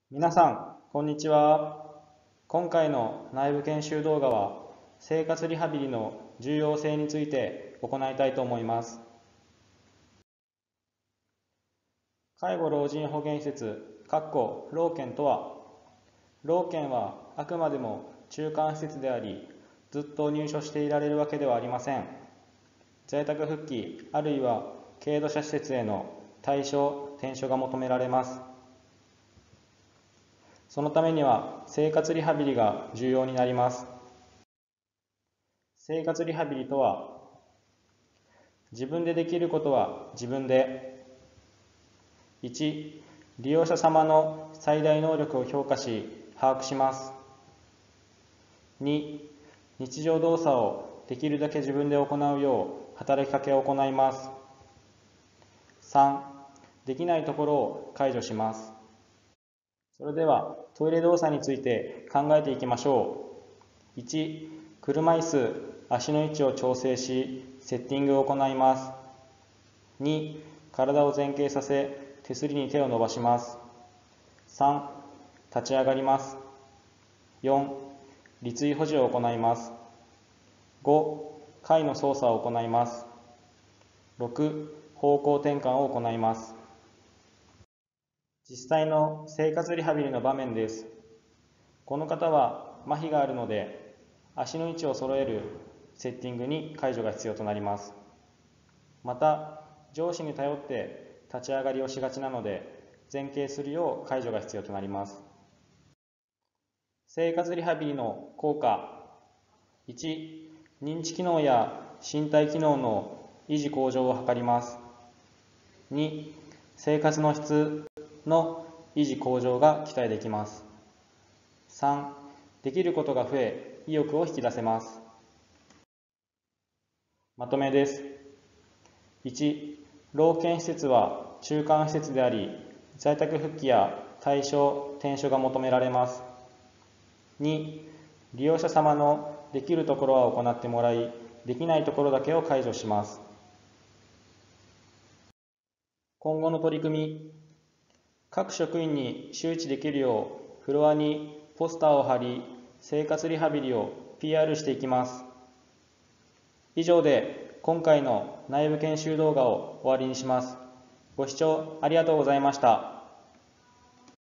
皆さん、こんにちは。今回の内部研修動画は、生活リハビリの重要性について行いたいと思います。介護老人保健施設、老健とは、老健はあくまでも中間施設であり、ずっと入所していられるわけではありません。在宅復帰、あるいは軽度者施設への退所・転所が求められます。そのためには生活リハビリが重要になります。生活リハビリとは、自分でできることは自分で。1、利用者様の最大能力を評価し、把握します。2、日常動作をできるだけ自分で行うよう働きかけを行います。3、できないところを解除します。それではトイレ動作について考えていきましょう。1、車椅子、足の位置を調整し、セッティングを行います。2、体を前傾させ、手すりに手を伸ばします。3、立ち上がります。4、立位保持を行います。5、階の操作を行います。6、方向転換を行います。実際の生活リハビリの場面です。この方は麻痺があるので、足の位置を揃えるセッティングに介助が必要となります。また、上司に頼って立ち上がりをしがちなので、前傾するよう介助が必要となります。生活リハビリの効果。1、認知機能や身体機能の維持向上を図ります。2、生活の質の維持向上が期待できます。3、できることが増え、意欲を引き出せます。まとめです。1、老健施設は中間施設であり、在宅復帰や退所・転所が求められます。2、利用者様のできるところは行ってもらい、できないところだけを解除します。今後の取り組み。各職員に周知できるよう、フロアにポスターを貼り、生活リハビリを PR していきます。以上で今回の内部研修動画を終わりにします。ご視聴ありがとうございました。